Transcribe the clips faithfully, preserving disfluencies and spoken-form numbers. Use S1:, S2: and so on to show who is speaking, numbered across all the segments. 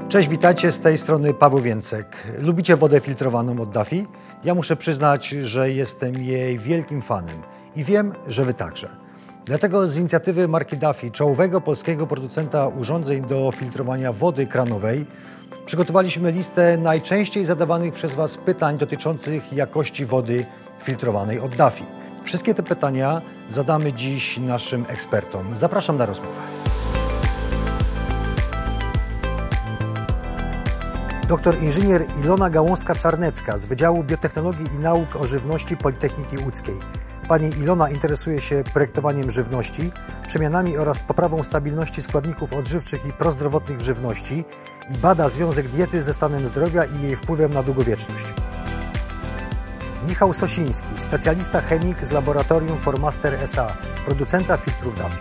S1: Cześć, witajcie, z tej strony Paweł Więcek. Lubicie wodę filtrowaną od Daffy? Ja muszę przyznać, że jestem jej wielkim fanem i wiem, że Wy także. Dlatego z inicjatywy marki Daffy, czołowego polskiego producenta urządzeń do filtrowania wody kranowej, przygotowaliśmy listę najczęściej zadawanych przez Was pytań dotyczących jakości wody filtrowanej od Daffy. Wszystkie te pytania zadamy dziś naszym ekspertom. Zapraszam na rozmowę. Doktor inżynier Ilona Gałązka-Czarnecka z Wydziału Biotechnologii i Nauk o Żywności Politechniki Łódzkiej. Pani Ilona interesuje się projektowaniem żywności, przemianami oraz poprawą stabilności składników odżywczych i prozdrowotnych w żywności i bada związek diety ze stanem zdrowia i jej wpływem na długowieczność. Michał Sosiński, specjalista chemik z Laboratorium Formaster S A, producenta filtrów Daffy.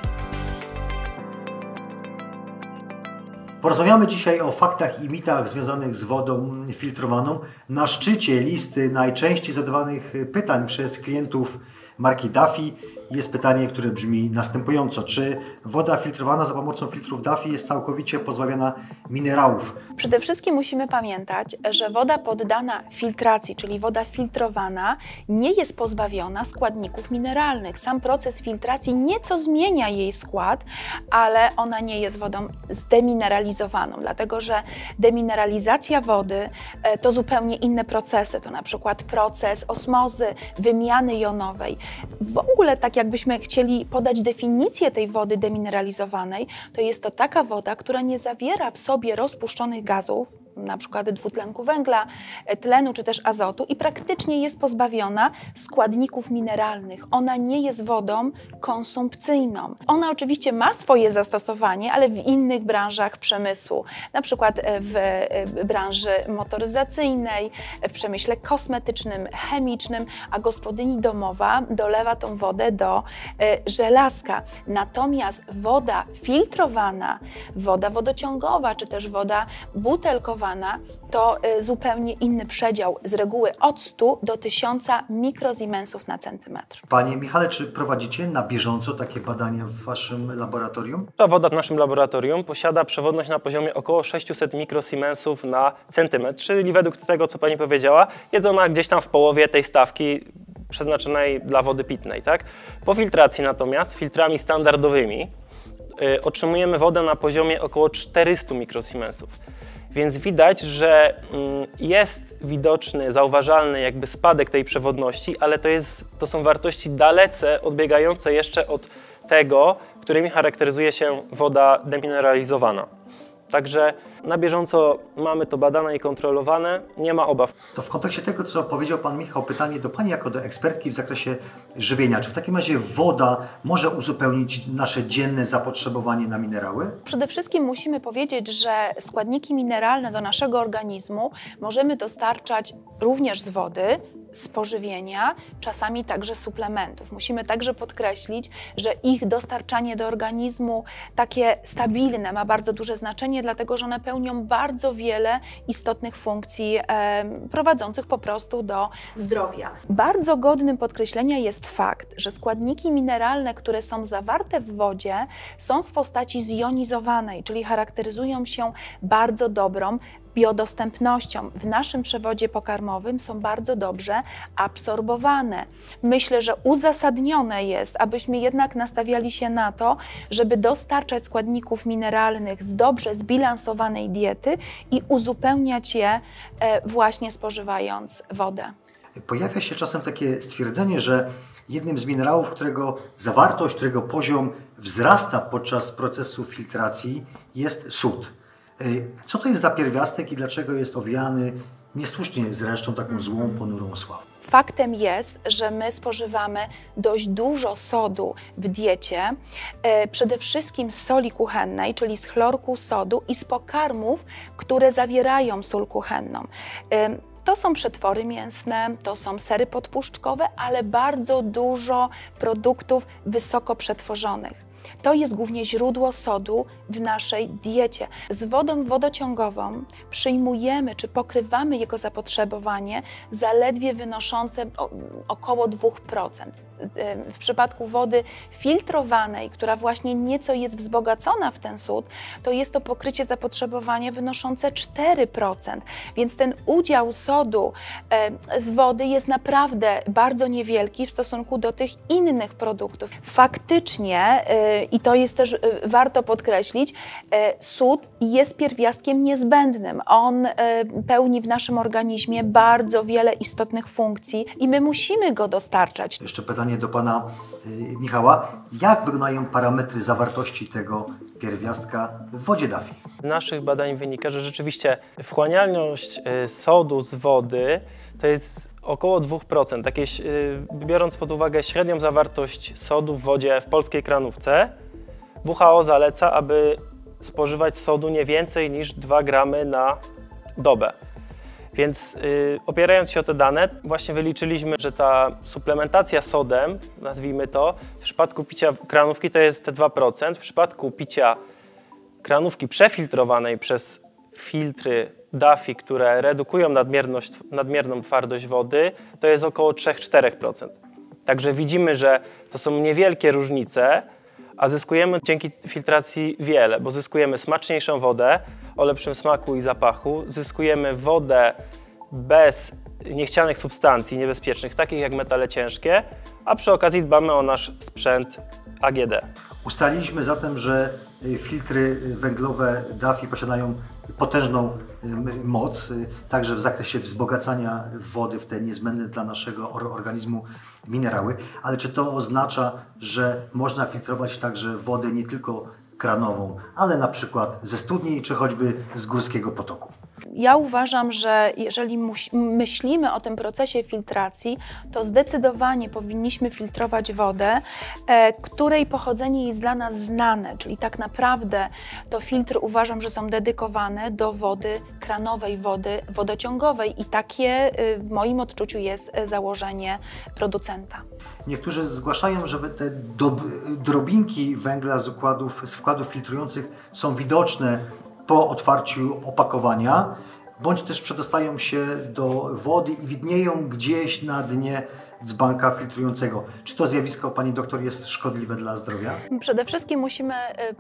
S1: Porozmawiamy dzisiaj o faktach i mitach związanych z wodą filtrowaną. Na szczycie listy najczęściej zadawanych pytań przez klientów marki Daffy jest pytanie, które brzmi następująco. Czy woda filtrowana za pomocą filtrów Daffy jest całkowicie pozbawiona minerałów?
S2: Przede wszystkim musimy pamiętać, że woda poddana filtracji, czyli woda filtrowana, nie jest pozbawiona składników mineralnych. Sam proces filtracji nieco zmienia jej skład, ale ona nie jest wodą zdemineralizowaną, dlatego że demineralizacja wody to zupełnie inne procesy. To na przykład proces osmozy, wymiany jonowej. W ogóle tak jakbyśmy chcieli podać definicję tej wody demineralizowanej, to jest to taka woda, która nie zawiera w sobie rozpuszczonych gazów, na przykład dwutlenku węgla, tlenu czy też azotu i praktycznie jest pozbawiona składników mineralnych. Ona nie jest wodą konsumpcyjną. Ona oczywiście ma swoje zastosowanie, ale w innych branżach przemysłu, na przykład w branży motoryzacyjnej, w przemyśle kosmetycznym, chemicznym, a gospodyni domowa dolewa tą wodę do żelazka. Natomiast woda filtrowana, woda wodociągowa czy też woda butelkowana to zupełnie inny przedział, z reguły od stu do tysiąca mikrosiemensów na centymetr.
S1: Panie Michale, czy prowadzicie na bieżąco takie badania w Waszym laboratorium?
S3: Ta woda w naszym laboratorium posiada przewodność na poziomie około sześciuset mikrosiemensów na centymetr, czyli według tego, co Pani powiedziała, jest ona gdzieś tam w połowie tej stawki przeznaczonej dla wody pitnej. Tak? Po filtracji natomiast, filtrami standardowymi, yy, otrzymujemy wodę na poziomie około czterystu mikrosiemensów. Więc widać, że jest widoczny, zauważalny jakby spadek tej przewodności, ale to, jest, to są wartości dalece odbiegające jeszcze od tego, którymi charakteryzuje się woda demineralizowana. Także na bieżąco mamy to badane i kontrolowane, nie ma obaw.
S1: To w kontekście tego, co powiedział Pan Michał, pytanie do Pani jako do ekspertki w zakresie żywienia. Czy w takim razie woda może uzupełnić nasze dzienne zapotrzebowanie na minerały?
S2: Przede wszystkim musimy powiedzieć, że składniki mineralne do naszego organizmu możemy dostarczać również z wody, z pożywienia, czasami także suplementów. Musimy także podkreślić, że ich dostarczanie do organizmu takie stabilne ma bardzo duże znaczenie, dlatego że one pełnią bardzo wiele istotnych funkcji e, prowadzących po prostu do zdrowia. Bardzo godnym podkreślenia jest fakt, że składniki mineralne, które są zawarte w wodzie, są w postaci zjonizowanej, czyli charakteryzują się bardzo dobrą biodostępnością. W naszym przewodzie pokarmowym są bardzo dobrze absorbowane. Myślę, że uzasadnione jest, abyśmy jednak nastawiali się na to, żeby dostarczać składników mineralnych z dobrze zbilansowanej diety i uzupełniać je właśnie spożywając wodę.
S1: Pojawia się czasem takie stwierdzenie, że jednym z minerałów, którego zawartość, którego poziom wzrasta podczas procesu filtracji, jest sód. Co to jest za pierwiastek i dlaczego jest owijany niesłusznie zresztą taką złą, ponurą sławą?
S2: Faktem jest, że my spożywamy dość dużo sodu w diecie, przede wszystkim z soli kuchennej, czyli z chlorku sodu i z pokarmów, które zawierają sól kuchenną. To są przetwory mięsne, to są sery podpuszczkowe, ale bardzo dużo produktów wysoko przetworzonych. To jest głównie źródło sodu w naszej diecie. Z wodą wodociągową przyjmujemy czy pokrywamy jego zapotrzebowanie zaledwie wynoszące około dwa procent. w przypadku wody filtrowanej, która właśnie nieco jest wzbogacona w ten sód, to jest to pokrycie zapotrzebowania wynoszące cztery procent, więc ten udział sodu z wody jest naprawdę bardzo niewielki w stosunku do tych innych produktów. Faktycznie, i to jest też warto podkreślić, sód jest pierwiastkiem niezbędnym. On pełni w naszym organizmie bardzo wiele istotnych funkcji i my musimy go dostarczać.
S1: Jeszcze pytanie do pana y, Michała. Jak wyglądają parametry zawartości tego pierwiastka w wodzie Daffy?
S3: Z naszych badań wynika, że rzeczywiście wchłanialność sodu z wody to jest około dwa procent. Jakieś, biorąc pod uwagę średnią zawartość sodu w wodzie w polskiej kranówce, W H O zaleca, aby spożywać sodu nie więcej niż dwa gramy na dobę. Więc yy, opierając się o te dane, właśnie wyliczyliśmy, że ta suplementacja sodem, nazwijmy to, w przypadku picia kranówki to jest te dwa procent, w przypadku picia kranówki przefiltrowanej przez filtry Daffy, które redukują nadmierność, nadmierną twardość wody, to jest około trzy do czterech procent. Także widzimy, że to są niewielkie różnice, a zyskujemy dzięki filtracji wiele, bo zyskujemy smaczniejszą wodę o lepszym smaku i zapachu, zyskujemy wodę bez niechcianych substancji niebezpiecznych, takich jak metale ciężkie, a przy okazji dbamy o nasz sprzęt A G D.
S1: Ustaliliśmy zatem, że filtry węglowe Daffy posiadają potężną moc, także w zakresie wzbogacania wody w te niezbędne dla naszego organizmu minerały. Ale czy to oznacza, że można filtrować także wodę nie tylko kranową, ale na przykład ze studni czy choćby z górskiego potoku?
S2: Ja uważam, że jeżeli myślimy o tym procesie filtracji, to zdecydowanie powinniśmy filtrować wodę, e, której pochodzenie jest dla nas znane, czyli tak naprawdę to filtry uważam, że są dedykowane do wody kranowej, wody wodociągowej i takie y, w moim odczuciu jest założenie producenta.
S1: Niektórzy zgłaszają, że te drobinki węgla z układów, z wkładów filtrujących są widoczne po otwarciu opakowania, bądź też przedostają się do wody i widnieją gdzieś na dnie dzbanka filtrującego. Czy to zjawisko, pani doktor, jest szkodliwe dla zdrowia?
S2: Przede wszystkim musimy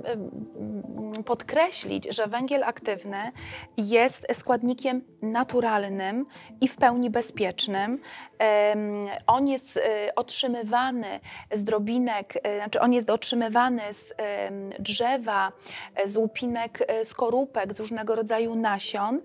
S2: podkreślić, że węgiel aktywny jest składnikiem naturalnym i w pełni bezpiecznym. On jest otrzymywany z drobinek, znaczy on jest otrzymywany z drzewa, z łupinek skorupek, z różnego rodzaju nasion,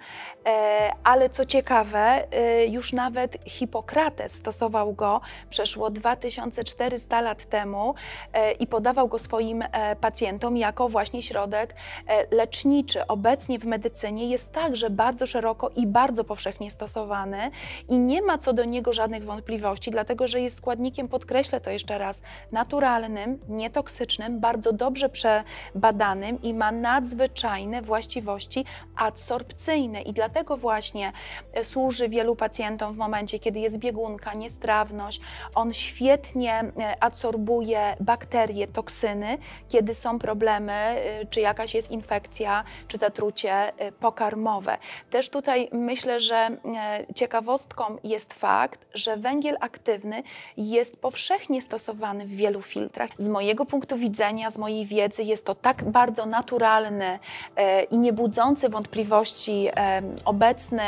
S2: ale co ciekawe, już nawet Hipokrates stosował go przeszło dwa tysiące czterysta lat temu i podawał go swoim pacjentom jako właśnie środek leczniczy. Obecnie w medycynie jest także bardzo szeroko i bardzo powszechnie stosowany i nie ma co do niego żadnych wątpliwości, dlatego że jest składnikiem, podkreślę to jeszcze raz, naturalnym, nietoksycznym, bardzo dobrze przebadanym i ma nadzwyczajne właściwości adsorpcyjne i dlatego właśnie służy wielu pacjentom w momencie, kiedy jest biegunka, niestrawność. On świetnie adsorbuje bakterie, toksyny, kiedy są problemy, czy jakaś jest infekcja, czy zatrucie pokarmowe. Też tutaj myślę, że ciekawostką jest fakt, że węgiel aktywny jest powszechnie stosowany w wielu filtrach. Z mojego punktu widzenia, z mojej wiedzy jest to tak bardzo naturalny i nie budzący wątpliwości obecny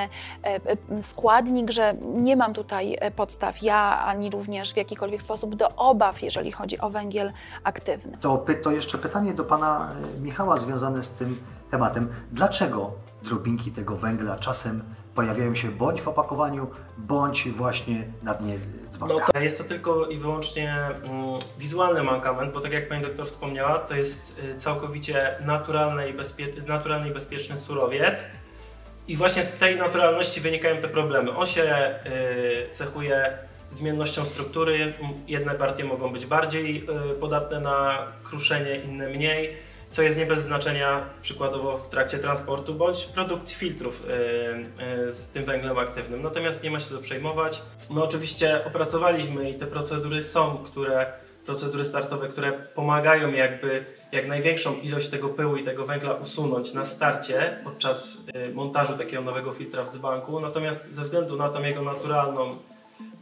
S2: składnik, że nie mam tutaj podstaw ja, ani również w jakikolwiek sposób do obaw, jeżeli chodzi o węgiel aktywny.
S1: To, to jeszcze pytanie do pana Michała związane z tym tematem. Dlaczego drobinki tego węgla czasem pojawiają się bądź w opakowaniu, bądź właśnie na dnie dzbanka?
S3: No to jest to tylko i wyłącznie mm, wizualny mankament, bo tak jak pani doktor wspomniała, to jest y, całkowicie naturalny i, bezpie- naturalny i bezpieczny surowiec. I właśnie z tej naturalności wynikają te problemy. On się y, cechuje zmiennością struktury. Jedne partie mogą być bardziej y, podatne na kruszenie, inne mniej, co jest nie bez znaczenia przykładowo w trakcie transportu bądź produkcji filtrów y, y, z tym węglem aktywnym. Natomiast nie ma się co przejmować. My oczywiście opracowaliśmy i te procedury są, które, procedury startowe, które pomagają jakby jak największą ilość tego pyłu i tego węgla usunąć na starcie podczas y, montażu takiego nowego filtra w dzbanku. Natomiast ze względu na tą jego naturalną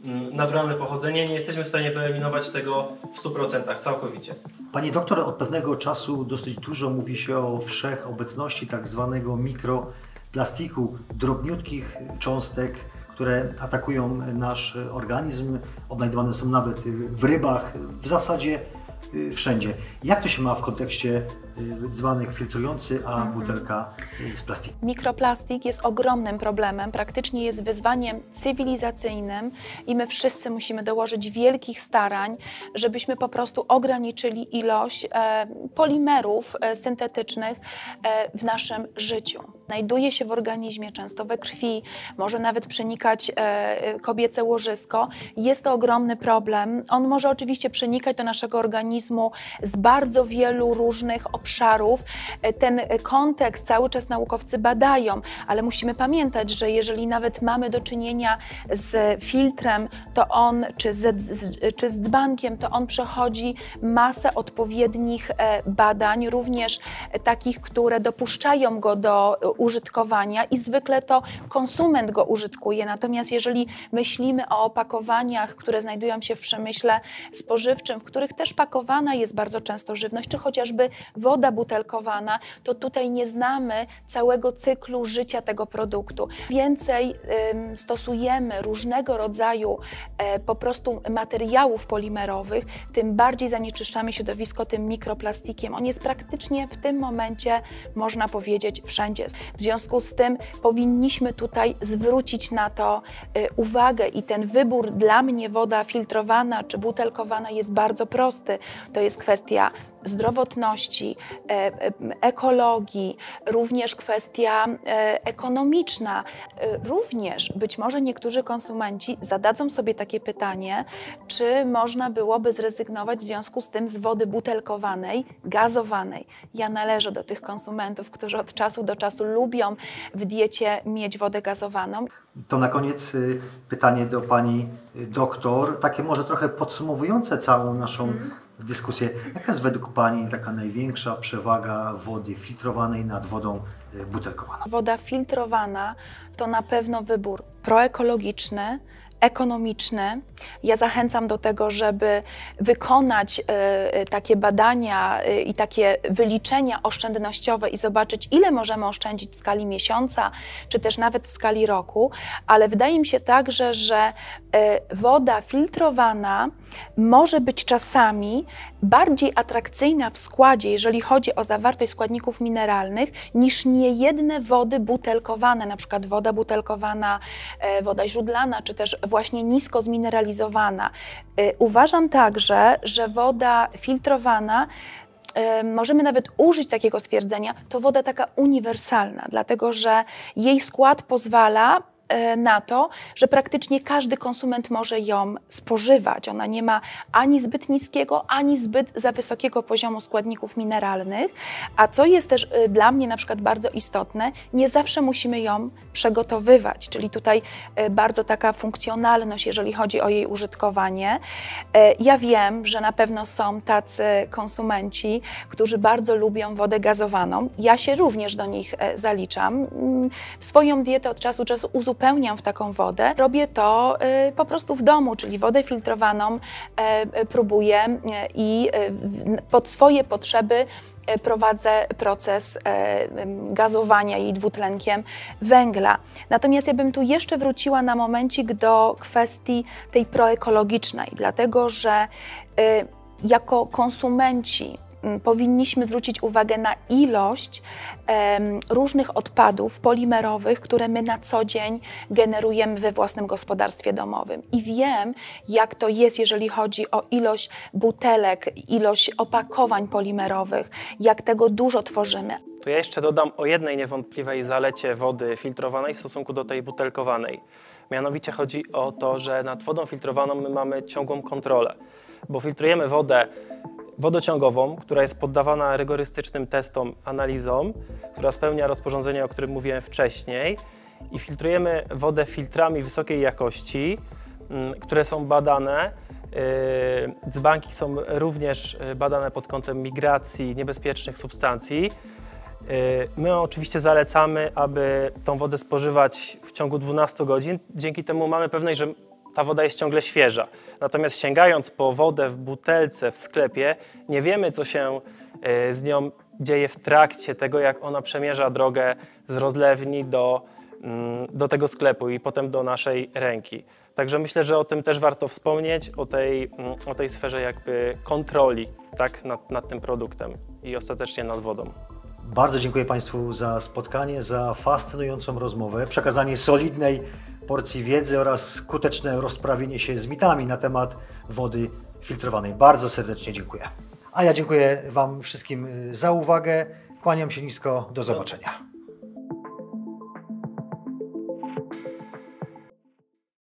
S3: naturalne pochodzenie, nie jesteśmy w stanie wyeliminować tego w stu procentach całkowicie.
S1: Pani doktor, od pewnego czasu dosyć dużo mówi się o wszechobecności tak zwanego mikroplastiku, drobniutkich cząstek, które atakują nasz organizm, odnajdywane są nawet w rybach, w zasadzie wszędzie. Jak to się ma w kontekście dzbanek filtrujący, a mhm. butelka z plastiku?
S2: Mikroplastik jest ogromnym problemem, praktycznie jest wyzwaniem cywilizacyjnym i my wszyscy musimy dołożyć wielkich starań, żebyśmy po prostu ograniczyli ilość e, polimerów e, syntetycznych e, w naszym życiu. Znajduje się w organizmie, często we krwi, może nawet przenikać e, kobiece łożysko. Jest to ogromny problem. On może oczywiście przenikać do naszego organizmu z bardzo wielu różnych obszarów. Ten kontekst cały czas naukowcy badają, ale musimy pamiętać, że jeżeli nawet mamy do czynienia z filtrem, to on, czy z, z, czy z dzbankiem, to on przechodzi masę odpowiednich badań, również takich, które dopuszczają go do użytkowania i zwykle to konsument go użytkuje. Natomiast jeżeli myślimy o opakowaniach, które znajdują się w przemyśle spożywczym, w których też pakowana jest bardzo często żywność, czy chociażby woda butelkowana, to tutaj nie znamy całego cyklu życia tego produktu. Więcej ym, stosujemy różnego rodzaju e, po prostu materiałów polimerowych, tym bardziej zanieczyszczamy środowisko tym mikroplastikiem. On jest praktycznie w tym momencie, można powiedzieć, wszędzie. W związku z tym powinniśmy tutaj zwrócić na to y, uwagę i ten wybór dla mnie woda filtrowana czy butelkowana jest bardzo prosty. To jest kwestia zdrowotności, ekologii, również kwestia ekonomiczna. Również być może niektórzy konsumenci zadadzą sobie takie pytanie, czy można byłoby zrezygnować w związku z tym z wody butelkowanej, gazowanej. Ja należę do tych konsumentów, którzy od czasu do czasu lubią w diecie mieć wodę gazowaną.
S1: To na koniec pytanie do pani doktor, takie może trochę podsumowujące całą naszą mm. dyskusję. Jaka jest według pani taka największa przewaga wody filtrowanej nad wodą butelkowaną?
S2: Woda filtrowana to na pewno wybór proekologiczny, ekonomiczny. Ja zachęcam do tego, żeby wykonać y, takie badania y, i takie wyliczenia oszczędnościowe i zobaczyć, ile możemy oszczędzić w skali miesiąca, czy też nawet w skali roku, ale wydaje mi się także, że y, woda filtrowana może być czasami bardziej atrakcyjna w składzie, jeżeli chodzi o zawartość składników mineralnych, niż niejedne wody butelkowane, na przykład woda butelkowana, y, woda źródlana, czy też właśnie nisko zmineralizowana. Uważam także, że woda filtrowana, możemy nawet użyć takiego stwierdzenia, to woda taka uniwersalna, dlatego że jej skład pozwala na to, że praktycznie każdy konsument może ją spożywać. Ona nie ma ani zbyt niskiego, ani zbyt za wysokiego poziomu składników mineralnych, a co jest też dla mnie na przykład bardzo istotne, nie zawsze musimy ją przygotowywać, czyli tutaj bardzo taka funkcjonalność, jeżeli chodzi o jej użytkowanie. Ja wiem, że na pewno są tacy konsumenci, którzy bardzo lubią wodę gazowaną. Ja się również do nich zaliczam. Swoją dietę od czasu do czasu uzupełniam w taką wodę. Robię to y, po prostu w domu, czyli wodę filtrowaną y, próbuję y, i y, pod swoje potrzeby y, prowadzę proces y, gazowania jej dwutlenkiem węgla. Natomiast ja bym tu jeszcze wróciła na momencik do kwestii tej proekologicznej, dlatego że y, jako konsumenci powinniśmy zwrócić uwagę na ilość um, różnych odpadów polimerowych, które my na co dzień generujemy we własnym gospodarstwie domowym. I wiem, jak to jest, jeżeli chodzi o ilość butelek, ilość opakowań polimerowych, jak tego dużo tworzymy.
S3: To ja jeszcze dodam o jednej niewątpliwej zalecie wody filtrowanej w stosunku do tej butelkowanej. Mianowicie chodzi o to, że nad wodą filtrowaną my mamy ciągłą kontrolę, bo filtrujemy wodę wodociągową, która jest poddawana rygorystycznym testom, analizom, która spełnia rozporządzenie, o którym mówiłem wcześniej, i filtrujemy wodę filtrami wysokiej jakości, które są badane. Dzbanki są również badane pod kątem migracji niebezpiecznych substancji. My oczywiście zalecamy, aby tą wodę spożywać w ciągu dwunastu godzin. Dzięki temu mamy pewność, że ta woda jest ciągle świeża. Natomiast sięgając po wodę w butelce w sklepie, nie wiemy, co się z nią dzieje w trakcie tego, jak ona przemierza drogę z rozlewni do, do tego sklepu i potem do naszej ręki. Także myślę, że o tym też warto wspomnieć, o tej, o tej sferze jakby kontroli, tak, nad, nad tym produktem i ostatecznie nad wodą.
S1: Bardzo dziękuję Państwu za spotkanie, za fascynującą rozmowę, przekazanie solidnej porcji wiedzy oraz skuteczne rozprawienie się z mitami na temat wody filtrowanej. Bardzo serdecznie dziękuję. A ja dziękuję Wam wszystkim za uwagę. Kłaniam się nisko. Do zobaczenia.